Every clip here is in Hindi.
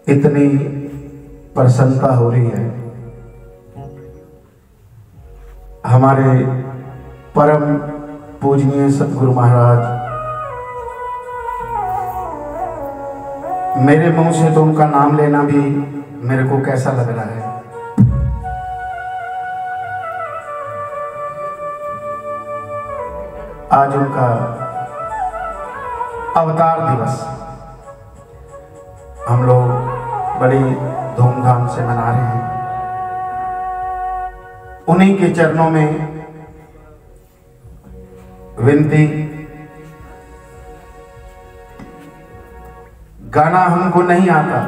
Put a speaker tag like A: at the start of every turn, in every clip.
A: इतनी प्रसन्नता हो रही है। हमारे परम पूजनीय सतगुरु महाराज, मेरे मुंह से तो उनका नाम लेना भी मेरे को कैसा लग रहा है। आज उनका अवतार दिवस हम लोग बड़ी धूमधाम से मना रहे हैं। उन्हीं के चरणों में विनती, गाना हमको नहीं आता,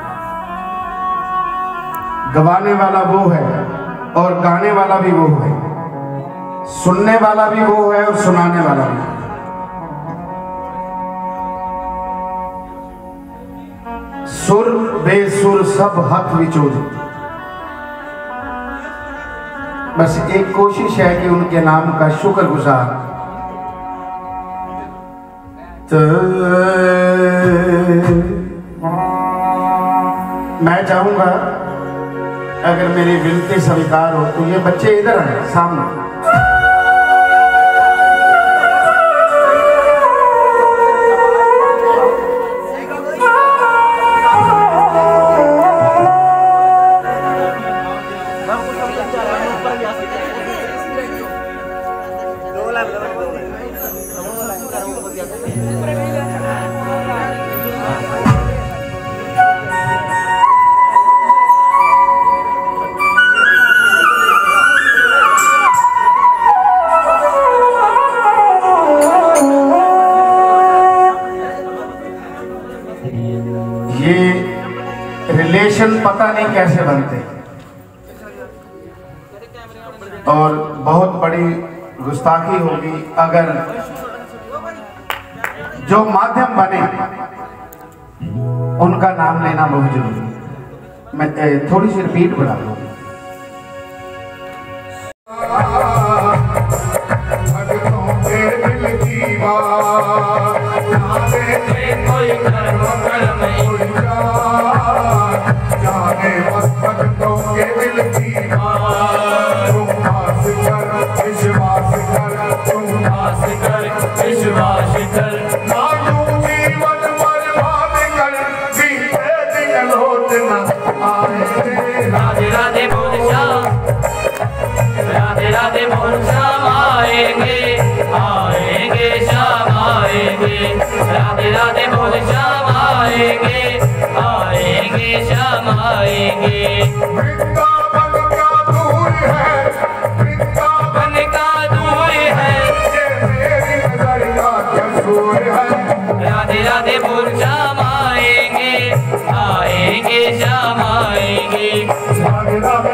A: गवाने वाला वो है और गाने वाला भी वो है, सुनने वाला भी वो है और सुनाने वाला भी। सुर बेसुर सब हक विचोज। बस एक कोशिश है कि उनके नाम का शुक्रगुजार तो मैं चाहूंगा अगर मेरी विनती स्वीकार हो तो ये बच्चे इधर आए सामने। रिलेशन पता नहीं कैसे बनते और बहुत बड़ी गुस्ताखी होगी अगर जो माध्यम बने उनका नाम लेना बहुत जरूरी। मैं थोड़ी सी रिपीट बना दूँ।
B: राधे राधे बोल श्याम, राधे राधे बोल श्याम आएंगे, आएंगे श्याम आएंगे, राधे राधे बोल श्याम आएंगे, आएंगे श्याम आएंगे। वृंदावन का दूर है, वृंदावन का दूर है, मेरी नजर का कसूर है। राधे राधे बोल श्याम आएंगे, आएंगे श्याम आएंगे।